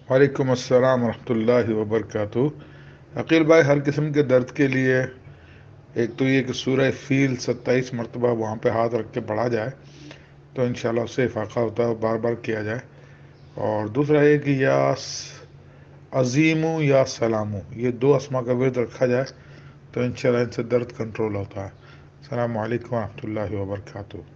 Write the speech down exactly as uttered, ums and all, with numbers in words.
वालेकुम अस्सलाम रहमतुल्लाहि व बरकातुहू। अकील भाई, हर किस्म के दर्द के लिए एक तो ये कि सूरह फील सत्ताईस मरतबा वहाँ पे हाथ रख के पढ़ा जाए तो इंशाल्लाह उससे इफाक़ा होता है और बार बार किया जाए। और दूसरा ये कि या अज़ीमु या सलामु, ये दो अस्मा का विर्द रखा जाए तो इंशाल्लाह इनसे दर्द कंट्रोल होता है। अस्सलामु अलैकुम व रहमतुल्लाहि व बरकातुहू।